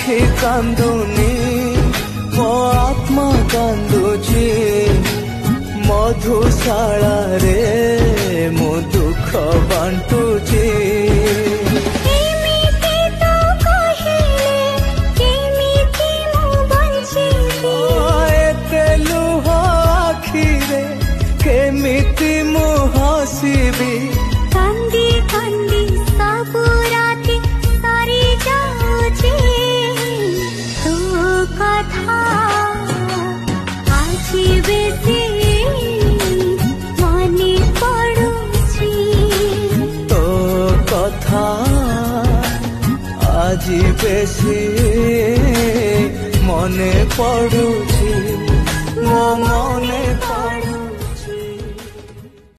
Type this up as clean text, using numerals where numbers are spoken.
आखि कांदुनी मो आत्मा कांदुची मधुशाला रे मो दुख बांटुची केमिति मु हसीबी कांदी कांदी सबु राति सारी जाऊची तो कथा आजी बेसी मने पड़ुची तो कथा आजी बेसी मने पड़ुची मो मने